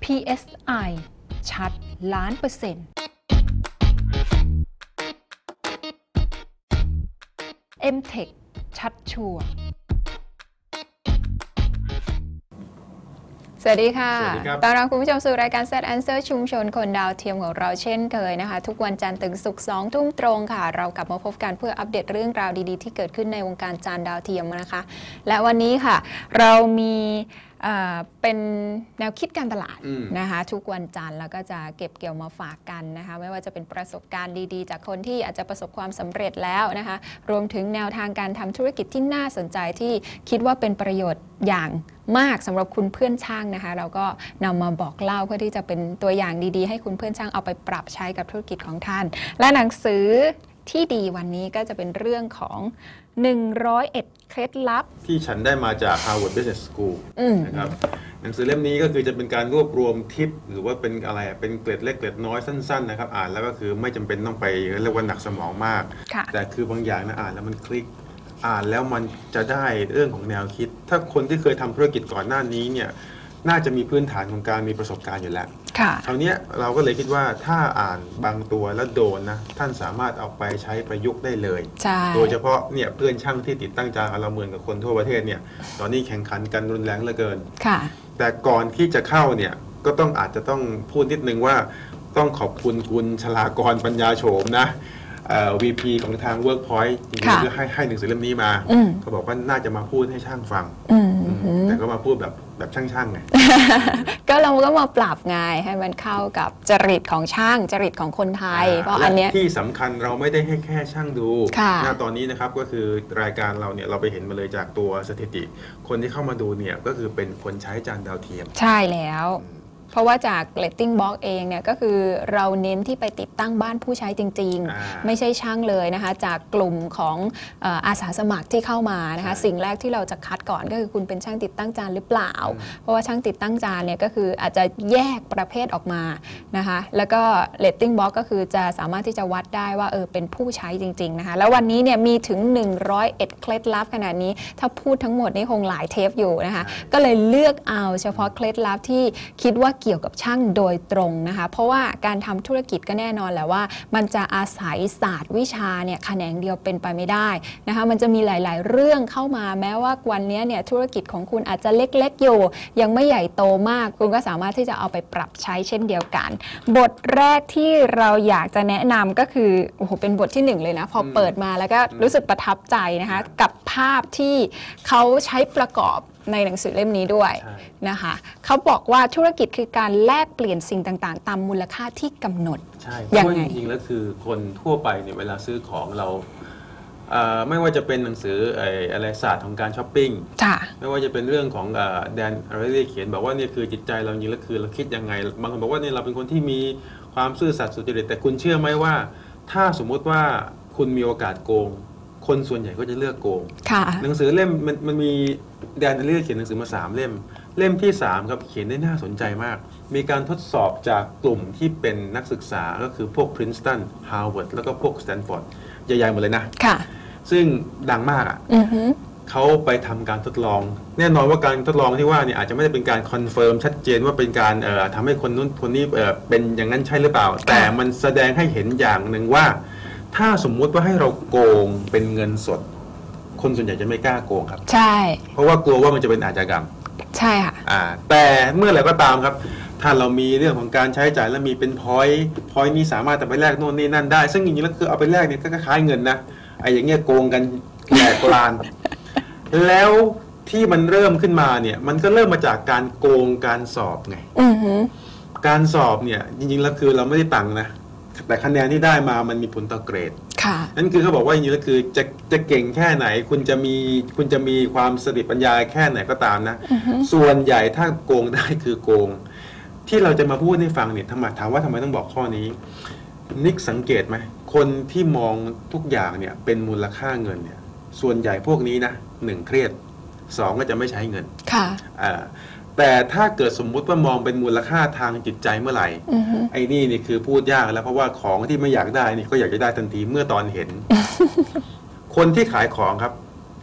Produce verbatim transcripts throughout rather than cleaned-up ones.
พี เอส ไอ ชัดล้านเปอร์เซ็นต์ เอ็ม เทค ชัดชัวร์สวัสดีค่ะต้อนรับคุณผู้ชมสู่รายการ Set Answer ชุมชนคนดาวเทียมของเราเช่นเคยนะคะทุกวันจันทร์ถึงศุกร์สองทุ่มตรงค่ะเรากลับมาพบกันเพื่ออัปเดตเรื่องราวดีๆที่เกิดขึ้นในวงการจานดาวเทียมนะคะและวันนี้ค่ะเรามีเป็นแนวคิดการตลาดนะคะทุกวันจันทร์แล้วก็จะเก็บเกี่ยวมาฝากกันนะคะไม่ว่าจะเป็นประสบการณ์ดีๆจากคนที่อาจจะประสบความสำเร็จแล้วนะคะรวมถึงแนวทางการทำธุรกิจที่น่าสนใจที่คิดว่าเป็นประโยชน์อย่างมากสำหรับคุณเพื่อนช่างนะคะเราก็นำมาบอกเล่าเพื่อที่จะเป็นตัวอย่างดีๆให้คุณเพื่อนช่างเอาไปปรับใช้กับธุรกิจของท่านและหนังสือที่ดีวันนี้ก็จะเป็นเรื่องของหนึ่งร้อยเอ็ดเคล็ดลับที่ฉันได้มาจาก Harvard Business School นะครับหนังสือเล่มนี้ก็คือจะเป็นการรวบรวมทิปหรือว่าเป็นอะไรเป็นเกล็ดเล็กเกล็ดน้อยสั้นๆนะครับอ่านแล้วก็คือไม่จำเป็นต้องไปเรียกว่าหนักสมองมากแต่คือบางอย่างนะอ่านแล้วมันคลิกอ่านแล้วมันจะได้เรื่องของแนวคิดถ้าคนที่เคยทำธุรกิจก่อนหน้านี้เนี่ยน่าจะมีพื้นฐานของการมีประสบการณ์อยู่แล้วคราวนี้เราก็เลยคิดว่าถ้าอ่านบางตัวแล้วโดนนะท่านสามารถเอาไปใช้ประยุกต์ได้เลยโดยเฉพาะเนี่ยเพื่อนช่างที่ติดตั้งจานเราเหมือนกับคนทั่วประเทศเนี่ยตอนนี้แข่งขันกันรุนแรงเหลือเกินแต่ก่อนที่จะเข้าเนี่ยก็ต้องอาจจะต้องพูดนิดนึงว่าต้องขอบคุณคุณชลากรปัญญาโฉมนะวี พี ของทาง Workpoint จริงๆก็ให้ให้หนังสือเล่มนี้มาเขาบอกว่าน่าจะมาพูดให้ช่างฟังแต่ก็มาพูดแบบแบบช่างๆไงก็เราก็มาปรับไงให้มันเข้ากับจริตของช่างจริตของคนไทยเพราะอันเนี้ยที่สำคัญเราไม่ได้ให้แค่ช่างดูณตอนนี้นะครับก็คือรายการเราเนี่ยเราไปเห็นมาเลยจากตัวสถิติคนที่เข้ามาดูเนี่ยก็คือเป็นคนใช้จานดาวเทียมใช่แล้วเพราะว่าจาก Rating Box เองเนี่ยก็คือเราเน้นที่ไปติดตั้งบ้านผู้ใช้จริงๆไม่ใช่ช่างเลยนะคะจากกลุ่มของอาสาสมัครที่เข้ามานะคะสิ่งแรกที่เราจะคัดก่อนก็คือคุณเป็นช่างติดตั้งจานหรือเปล่าเพราะว่าช่างติดตั้งจานเนี่ยก็คืออาจจะแยกประเภทออกมานะคะแล้วก็ Rating Box ก็คือจะสามารถที่จะวัดได้ว่าเออเป็นผู้ใช้จริงๆนะคะแล้ววันนี้เนี่ยมีถึงหนึ่งร้อยเอ็ดเคล็ดลับขนาดนี้ถ้าพูดทั้งหมดนี่คงหลายเทปอยู่นะคะก็เลยเลือกเอาเฉพาะเคล็ดลับที่คิดว่าเกี่ยวกับช่างโดยตรงนะคะเพราะว่าการทำธุรกิจก็แน่นอนแหละว่ามันจะอาศัยศาสตร์วิชาเนี่ยแขนงเดียวเป็นไปไม่ได้นะคะมันจะมีหลายๆเรื่องเข้ามาแม้ว่าวันนี้เนี่ยธุรกิจของคุณอาจจะเล็กๆอยู่ยังไม่ใหญ่โตมากคุณก็สามารถที่จะเอาไปปรับใช้เช่นเดียวกันบทแรกที่เราอยากจะแนะนำก็คือโอ้โหเป็นบทที่หนึ่งเลยนะพอเปิดมาแล้วก็รู้สึกประทับใจนะคะกับภาพที่เขาใช้ประกอบในหนังสือเล่มนี้ด้วยนะคะเขาบอกว่าธุรกิจคือการแลกเปลี่ยนสิ่งต่างๆตามมูลค่าที่กำหนดใช่ยังไงจริงๆแล้วคือคนทั่วไปเนี่ยเวลาซื้อของเราไม่ว่าจะเป็นหนังสืออะไรศาสตร์ของการช้อปปิ้งไม่ว่าจะเป็นเรื่องของแดนอะไรที่เขียนบอกว่านี่คือจิตใจเราจริงแล้วคือเราคิดยังไงบางคนบอกว่านี่เราเป็นคนที่มีความซื่อสัตย์สุจริตแต่คุณเชื่อไหมว่าถ้าสมมุติว่าคุณมีโอกาสโกงคนส่วนใหญ่ก็จะเลือกโกงหนังสือเล่มมันมันมีแดนเรียกเขียนหนังสือมาสามเล่มเล่มที่สามครับเขียนได้น่าสนใจมากมีการทดสอบจากกลุ่มที่เป็นนักศึกษาก็คือพวก Princeton Harvard แล้วก็พวก Stanford ใหญ่ๆหมดเลยนะซึ่งดังมากอ่ะเขาไปทำการทดลองแน่นอนว่าการทดลองที่ว่าเนี่ยอาจจะไม่ได้เป็นการคอนเฟิร์มชัดเจนว่าเป็นการเอ่อทำให้คนนู้นคนนี้เอ่อเป็นอย่างนั้นใช่หรือเปล่าแต่มันแสดงให้เห็นอย่างหนึ่งว่าถ้าสมมุติว่าให้เราโกงเป็นเงินสดคนส่วนใหญ่จะไม่กล้าโกงครับใช่เพราะว่ากลัวว่ามันจะเป็นอาชญากรรมใช่ค่ะอ่าแต่เมื่อไหร่ก็ตามครับถ้าเรามีเรื่องของการใช้จ่ายและมีเป็นพอยต์พอยต์นี้สามารถจะไปแลกโน่นนี่นั่นได้ซึ่งจริงๆแล้วคือเอาไปแลกเนี่ยก็คล้ายเงินนะไอ้อย่างเงี้ยโกงกันแหลกลานแล้วที่มันเริ่มขึ้นมาเนี่ยมันก็เริ่มมาจากการโกงการสอบไงการสอบเนี่ยจริงๆแล้วคือเราไม่ได้ตังค์นะแต่คะแนนที่ได้มามันมีผลต่อเกรดนั่นคือเขาบอกว่าจริงๆแล้วคือจะจะเก่งแค่ไหนคุณจะมีคุณจะมีความสติปัญญาแค่ไหนก็ตามนะส่วนใหญ่ถ้าโกงได้คือโกงที่เราจะมาพูดให้ฟังเนี่ยทำไมถามว่าทำไมต้องบอกข้อนี้นิกสังเกตไหมคนที่มองทุกอย่างเนี่ยเป็นมูลค่าเงินเนี่ยส่วนใหญ่พวกนี้นะหนึ่งเครียดสองก็จะไม่ใช้เงินค่ะอ่าแต่ถ้าเกิดสมมุติว่ามองเป็นมูลค่าทางจิตใจเมื่อไหร่ไอ้นี่นี่คือพูดยากแล้วเพราะว่าของที่ไม่อยากได้นี่ก็อยากจะได้ทันทีเมื่อตอนเห็น คนที่ขายของครับ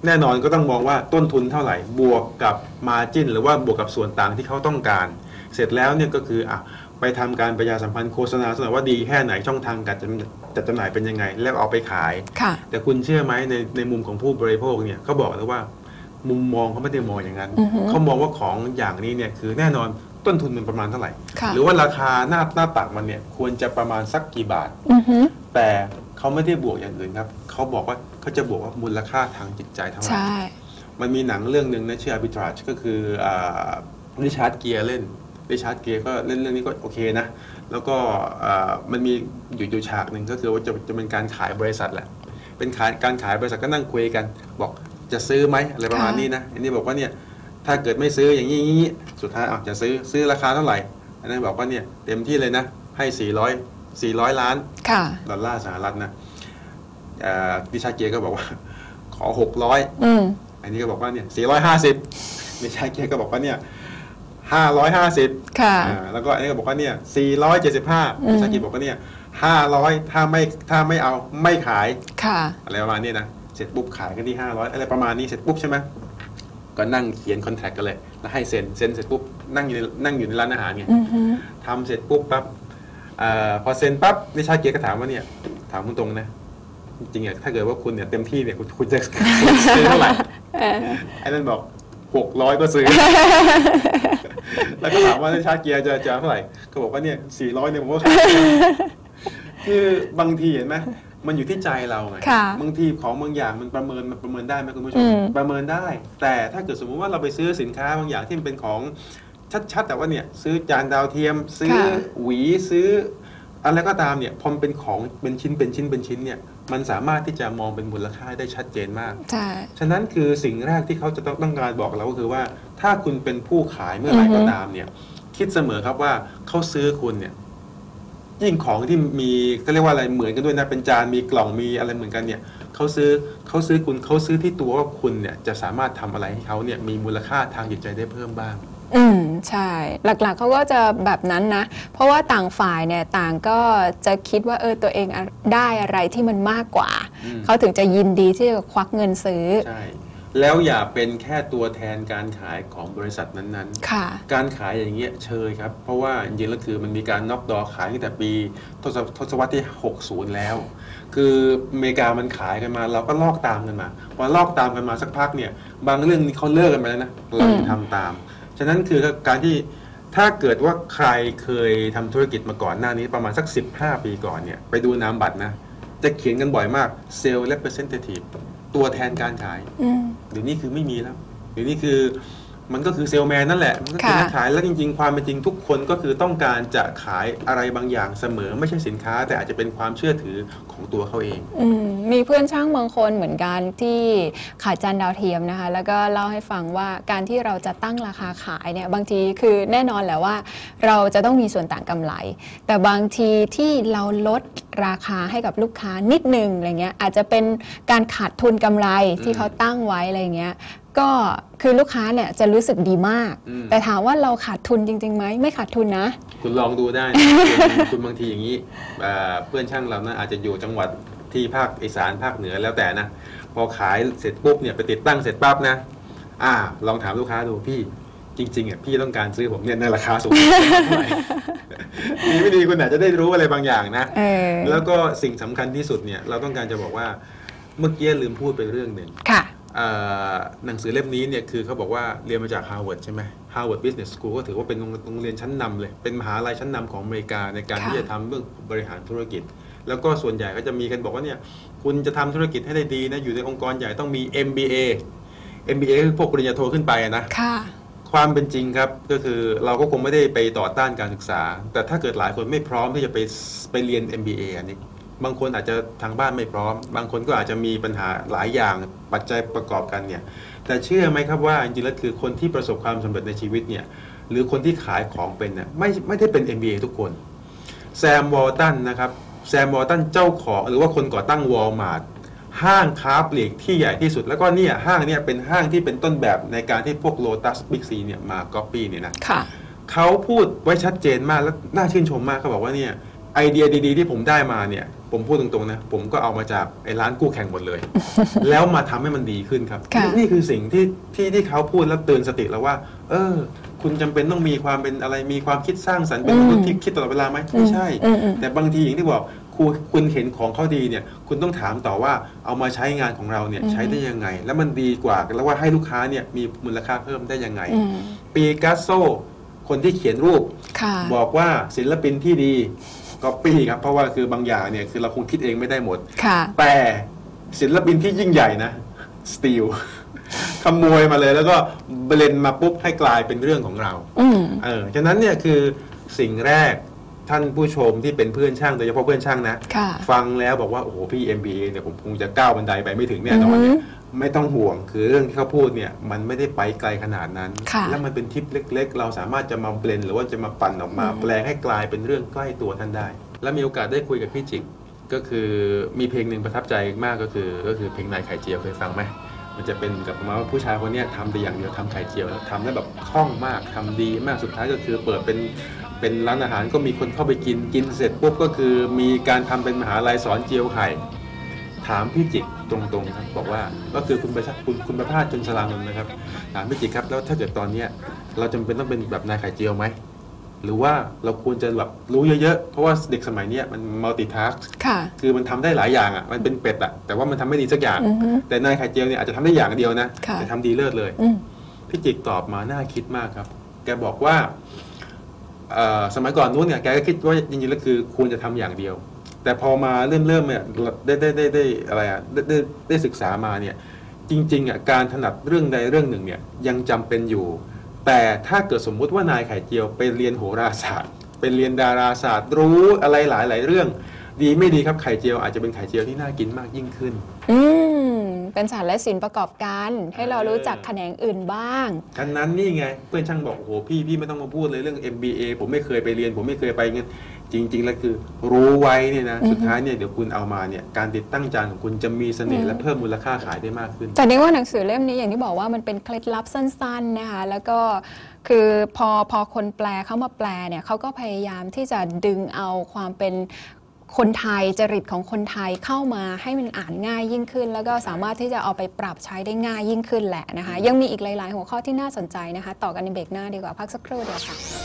แน่นอนก็ต้องมองว่าต้นทุนเท่าไหร่บวกกับมาร์จิ้นหรือว่าบวกกับส่วนต่างที่เขาต้องการเสร็จแล้วเนี่ยก็คืออ่ะไปทำการประชาสัมพันธ์โฆษณาสนว่าดีแค่ไหนช่องทางการจัดจำหน่ายเป็นยังไงแล้วเอาไปขายแต่คุณเชื่อไหมในในมุมของผู้บริโภคเนี่ยเขาบอกเลยว่ามุมมองเขาไม่ได้มองอย่างนั้นเขามองว่าของอย่างนี้เนี่ยคือแน่นอนต้นทุนมันประมาณเท่าไหร่หรือว่าราคาหน้าหน้าตักมันเนี่ยควรจะประมาณสักกี่บาทแต่เขาไม่ได้บวกอย่างอื่นครับเขาบอกว่าเขาจะบวกว่ามูลค่าทางจิตใจเท่าไหร่มันมีหนังเรื่องหนึ่งนะชื่อ Arbitrage ก็คือริชาร์ดเกียร์เล่นริชาร์ดเกียร์ก็เล่นเรื่องนี้ก็โอเคนะแล้วก็มันมีอยู่อยู่ฉากหนึ่งก็คือว่าจะจะเป็นการขายบริษัทแหละเป็นขายการขายบริษัทก็นั่งคุยกันบอกจะซื้อไหมอะไรประมาณนี้นะอันนี้บอกว่าเนี่ยถ้าเกิดไม่ซื้ออย่างนี้อย่างนี้สุดท้ายอ่ะจะซื้อซื้อราคาเท่าไหร่อันนั้นบอกว่าเนี่ยเต็มที่เลยนะให้สี่ร้อย สี่ร้อยล้านดอลลาร์สหรัฐนะดิชาเกียก็บอกว่าขอหกร้อยอันนี้ก็บอกว่าเนี่ยสี่ร้อยห้าสิบดิชาเกียก็บอกว่าเนี่ยห้าร้อยห้าสิบแล้วก็อันนี้ก็บอกว่าเนี่ยสี่ร้อยเจ็ดสิบห้าดิชาเกียบอกว่าเนี่ยห้าร้อยถ้าไม่ถ้าไม่เอาไม่ขายอะไรประมาณนี้นะเสร็จปุ๊บขายกันที่ห้าร้อยอะไรประมาณนี้เสร็จปุ๊บใช่ไหมก็นั่งเขียนคอนแทคกันเลยแล้วให้เซ็นเซ็นเสร็จปุ๊บนั่งอยู่นั่งอยู่ในร้านอาหารไงทำเสร็จปุ๊บปั๊บพอเซ็นปั๊บดิชาเกียก็ถามว่าเนี่ยถามตรงๆนะจริงๆอ่ะถ้าเกิดว่าคุณเนี่ยเต็มที่เนี่ยคุณจะซื้อเท่าไหร่ไอ้นั่นบอกหกร้อยก็ซื้อแล้วก็ถามว่าดิชาเกียจะจะเท่าไหร่ก็บอกว่าเนี่ยสี่ร้อยเนี่ยผมว่าคือบางทีเห็นไหมมันอยู่ที่ใจเราไงบางทีของบางอย่างมันประเมินมันประเมินได้ไหมคุณผู้ชมประเมินได้แต่ถ้าเกิดสมมติว่าเราไปซื้อสินค้าบางอย่างที่มันเป็นของชัดๆแต่ว่าเนี่ยซื้อจานดาวเทียมซื้อหวีซื้ออะไรก็ตามเนี่ยพอมันเป็นของเป็นชิ้นเป็นชิ้นเป็นชิ้นเนี่ยมันสามารถที่จะมองเป็นมูลค่าได้ชัดเจนมากใช่ฉะนั้นคือสิ่งแรกที่เขาจะต้องต้องการบอกเราก็คือว่าถ้าคุณเป็นผู้ขายเมื่อไหร่ก็ตามเนี่ยคิดเสมอครับว่าเขาซื้อคุณเนี่ยยิ่งของที่มีก็เรียกว่าอะไรเหมือนกันด้วยนะเป็นจานมีกล่องมีอะไรเหมือนกันเนี่ยเขาซื้อเขาซื้อคุณเขาซื้อที่ตัวว่าคุณเนี่ยจะสามารถทำอะไรให้เขาเนี่ยมีมูลค่าทางจิตใจได้เพิ่มบ้างอืมใช่หลักๆเขาก็จะแบบนั้นนะเพราะว่าต่างฝ่ายเนี่ยต่างก็จะคิดว่าเออตัวเองได้อะไรที่มันมากกว่าเขาถึงจะยินดีที่จะควักเงินซื้อใช่แล้วอย่าเป็นแค่ตัวแทนการขายของบริษัทนั้นๆการขายอย่างเงี้ยเชยครับเพราะว่าจริงๆแล้วคือมันมีการน็อกดอขายตั้งแต่ปีทศวรรษที่หกสิบแล้วคืออเมริกามันขายกันมาเราก็ลอกตามกันมาพอลอกตามกันมาสักพักเนี่ยบางเรื่องเขาเลิกกันไปแล้วนะเราทำตามฉะนั้นคือการที่ถ้าเกิดว่าใครเคยทำธุรกิจมาก่อนหน้านี้ประมาณสักสิบห้าปีก่อนเนี่ยไปดูนามบัตรนะจะเขียนกันบ่อยมาก Sales Representative ตัวแทนการขายเดี๋ยวนี้คือไม่มีแล้วเดี๋ยวนี้คือมันก็คือเซลแมนนั่นแหละมันก็คือนักขายแล้วจริงๆความเป็นจริงทุกคนก็คือต้องการจะขายอะไรบางอย่างเสมอไม่ใช่สินค้าแต่อาจจะเป็นความเชื่อถือของตัวเขาเองมีเพื่อนช่างบางคนเหมือนกันที่ขายจานดาวเทียมนะคะแล้วก็เล่าให้ฟังว่าการที่เราจะตั้งราคาขายเนี่ยบางทีคือแน่นอนแหละว่าเราจะต้องมีส่วนต่างกำไรแต่บางทีที่เราลดราคาให้กับลูกค้านิดนึงอะไรเงี้ยอาจจะเป็นการขาดทุนกำไรที่เขาตั้งไว้อะไรเงี้ยก็คือลูกค้าเนี่ยจะรู้สึกดีมากแต่ถามว่าเราขาดทุนจริงๆไหมไม่ขาดทุนนะคุณลองดูได้ คุณบางทีอย่างนี้เพื่อนช่างเรานะอาจจะอยู่จังหวัดที่ภาคอีสานภาคเหนือแล้วแต่นะพอขายเสร็จปุ๊บเนี่ยไปติดตั้งเสร็จปั๊บนะอ่าลองถามลูกค้าดูพี่จริงๆอ่ะพี่ต้องการซื้อผมเนี่ยในราคาสูงเท่าไหร่ดีไม่ดีคุณอาจจะได้รู้อะไรบางอย่างนะแล้วก็สิ่งสำคัญที่สุดเนี่ยเราต้องการจะบอกว่าเมื่อกี้ลืมพูดไปเรื่องหนึ่งหนังสือเล่มนี้เนี่ยคือเขาบอกว่าเรียนมาจาก Harvard ใช่ไหม Harvard Business School ก็ถือว่าเป็นโรงเรียนชั้นนำเลยเป็นมหาลัยชั้นนำของอเมริกาในการที่จะทำเรื่องบริหารธุรกิจแล้วก็ส่วนใหญ่ก็จะมีกันบอกว่าเนี่ยคุณจะทำธุรกิจให้ได้ดีนะอยู่ในองค์กรใหญ่ต้องมี เอ็ม บี เอ เอ็ม บี เอ คือพวกปริญญาโทขึ้นไปนะความเป็นจริงครับก็คือเราก็คงไม่ได้ไปต่อต้านการศึกษาแต่ถ้าเกิดหลายคนไม่พร้อมที่จะไปไปเรียน เอ็ม บี เอ อันนี้บางคนอาจจะทางบ้านไม่พร้อมบางคนก็อาจจะมีปัญหาหลายอย่างปัจจัยประกอบกันเนี่ยแต่เชื่อไหมครับว่าจริงๆแล้วคือคนที่ประสบความสำเร็จในชีวิตเนี่ยหรือคนที่ขายของเป็นเนี่ยไม่ไม่ได้เป็น เอ็ม บี เอ ทุกคนแซมวอลตันนะครับแซมวอลตันเจ้าของหรือว่าคนก่อตั้งวอลมาร์ทห้างค้าปลีกที่ใหญ่ที่สุดแล้วก็เนี่ยห้างเนี่ยเป็นห้างที่เป็นต้นแบบในการที่พวกโลตัสบิ๊กซีเนี่ยมาก๊อปปี้เนี่ยนะเขาพูดไว้ชัดเจนมากและน่าชื่นชมมากเขาบอกว่าเนี่ยไอเดียดีๆที่ผมได้มาเนี่ยผมพูดตรงๆนะผมก็เอามาจากไอ้ร้านกู้แข่งหมดเลย แล้วมาทำให้มันดีขึ้นครับ นี่คือสิ่งที่ที่ที่เขาพูดแล้วเตือนสติแล้วว่าเออคุณจำเป็นต้องมีความเป็นอะไรมีความคิดสร้างสรรค์เป็นมนุษย์ที่คิดตลอดเวลาไหมไม่ใช่แต่บางทีอย่างที่บอกคุณคุณเห็นของเขาดีเนี่ยคุณต้องถามต่อว่าเอามาใช้งานของเราเนี่ยใช้ได้ยังไงแล้วมันดีกว่าแล้วว่าให้ลูกค้าเนี่ยมีมูลค่าเพิ่มได้ยังไงปีกัสโซคนที่เขียนรูปบอกว่าศิลปินที่ดีก๊อปปี้ครับเพราะว่าคือบางอย่างเนี่ยคือเราคงคิดเองไม่ได้หมดแต่ศิลปินที่ยิ่งใหญ่นะสตีลขโมยมาเลยแล้วก็เบลนมาปุ๊บให้กลายเป็นเรื่องของเราเออฉะนั้นเนี่ยคือสิ่งแรกท่านผู้ชมที่เป็นเพื่อนช่างโดยเฉพาะเพื่อนช่างนะฟังแล้วบอกว่าโอ้โหพี่ เอ็ม บี เอ เนี่ยผมคงจะก้าวบันไดไปไม่ถึงแน่นอนเนี่ยไม่ต้องห่วงคือเรื่องที่เขาพูดเนี่ยมันไม่ได้ไปไกลขนาดนั้นแล้วมันเป็นทิปเล็กๆเราสามารถจะมาเบลนหรือว่าจะมาปั่นออกมาแปลงให้กลายเป็นเรื่องใกล้ตัวท่านได้แล้วมีโอกาสได้คุยกับพี่จิกก็คือมีเพลงหนึ่งประทับใจมากก็คือก็คือเพลงนายไข่เจียวเคยฟังไหมมันจะเป็นกับประมาณว่าผู้ชายคนนี้ทำแต่อย่างเดียวทำไข่เจียวทำได้แบบคล่องมากทำดีมากสุดท้ายก็คือเปิดเป็นเป็นร้านอาหารก็มีคนเข้าไปกินกินเสร็จปุ๊บก็คือมีการทำเป็นมหาลัยสอนเจียวไข่ถามพี่จิกตรงๆครับบอกว่าก็คือคุณประชาคุณคุณประภาส จุลสรานนท์นะครับถามพี่จิกครับแล้วถ้าเกิดตอนนี้เราจำเป็นต้องเป็นแบบนายไข่เจียวไหมหรือว่าเราควรจะแบบรู้เยอะๆเพราะว่าเด็กสมัยนี้มันมัลติทัสคือมันทำได้หลายอย่างอ่ะมันเป็นเป็ดอ่ะแต่ว่ามันทำไม่ดีสักอย่างแต่นายไข่เจียวเนี่ยอาจจะทำได้อย่างเดียวนะแต่ทำดีเลิศเลยพี่จิกตอบมาน่าคิดมากครับแกบอกว่าสมัยก่อนนู้นเนี่ยแกก็คิดว่าจริงๆแล้วคือควรจะทำอย่างเดียวแต่พอมาเริ่มเริ่มเนี่ยได้ได้ได้ได้อะไรอ่ะได้ได้ได้ศึกษามาเนี่ยจริงๆอ่ะการถนัดเรื่องใดเรื่องหนึ่งเนี่ยยังจำเป็นอยู่แต่ถ้าเกิดสมมุติว่านายไข่เจียวไปเรียนโหราศาสตร์ไปเรียนดาราศาสตร์รู้อะไรหลายๆเรื่องดีไม่ดีครับไข่เจียวอาจจะเป็นไข่เจียวที่น่ากินมากยิ่งขึ้นอืมเป็นศาสตร์และศิลป์ประกอบกันให้เรารู้จักแขนงอื่นบ้างฉะนั้นนี่ไงเพื่อนช่างบอกโอ้โหพี่พี่ไม่ต้องมาพูดเลยเรื่อง เอ็ม บี เอ ผมไม่เคยไปเรียนผมไม่เคยไปเงี้ยจริงๆแล้วคือรู้ไว้เนี่ยนะสุดท้ายเนี่ยเดี๋ยวคุณเอามาเนี่ยการติดตั้งจานของคุณจะมีเสน่ห์และเพิ่มมูลค่าขายได้มากขึ้นแต่นี่ว่าหนังสือเล่มนี้อย่างที่บอกว่ามันเป็นเคล็ดลับสั้นๆนะคะแล้วก็คือพอพอคนแปลเขามาแปลเนี่ยเขาก็พยายามที่จะดึงเอาความเป็นคนไทยจริตของคนไทยเข้ามาให้มันอ่านง่ายยิ่งขึ้นแล้วก็สามารถที่จะเอาไปปรับใช้ได้ง่ายยิ่งขึ้นแหละนะคะยังมีอีกหลายๆหัวข้อที่น่าสนใจนะคะต่อกันในเบรกหน้าดีกว่าพักสักครู่เดียวค่ะ